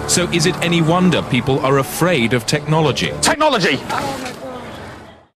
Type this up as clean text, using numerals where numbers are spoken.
So is it any wonder people are afraid of technology? Technology! Oh my God.